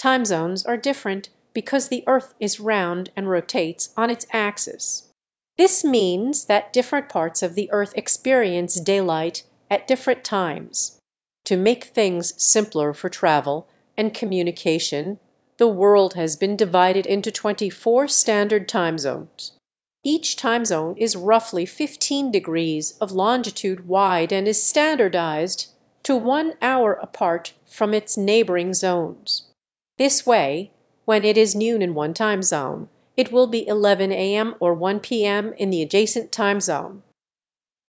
Time zones are different because the Earth is round and rotates on its axis. This means that different parts of the Earth experience daylight at different times. To make things simpler for travel and communication, the world has been divided into 24 standard time zones. Each time zone is roughly 15 degrees of longitude wide and is standardized to 1 hour apart from its neighboring zones. This way, when it is noon in one time zone, it will be 11 a.m. or 1 p.m. in the adjacent time zone.